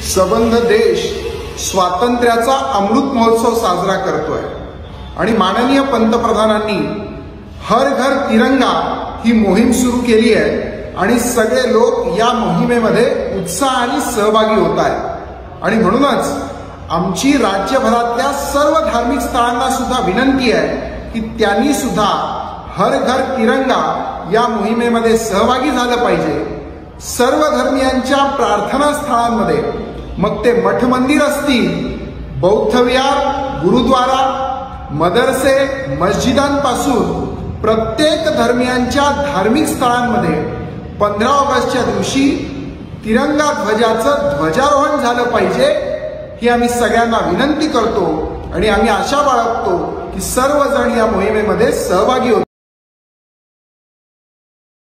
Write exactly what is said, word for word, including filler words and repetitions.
सबंध देश स्वातंत्र्याचा अमृत महोत्सव साजरा करतोय आणि माननीय पंतप्रधानांनी हर घर तिरंगा ही मोहीम सुरू केली आहे आणि सगळे लोक या मोहिमेमध्ये उत्साहाने सहभागी होत आहेत। आणि म्हणूनच आमची राज्यभरातल्या सर्व धार्मिक स्थळांना सुद्धा विनंती आहे की त्यांनी सुद्धा हर घर तिरंगा या मोहिमेमध्ये सहभागी झालं पाहिजे। सर्व धर्मियांच्या प्रार्थना स्थळांमध्ये, मग ते मठ मंदिर असतील, बौद्ध विहार, गुरुद्वारा, मदरसे, मस्जिदांपासून प्रत्येक धर्मियांच्या धार्मिक स्थळांमध्ये पंधरा ऑगस्टच्या दिवशी तिरंगा ध्वजाचं ध्वजारोहण झालं पाहिजे ही आम्ही सगळ्यांना विनंती करतो आणि आम्ही आशा बाळगतो की सर्वजण या मोहिमेमध्ये सहभागी होतील।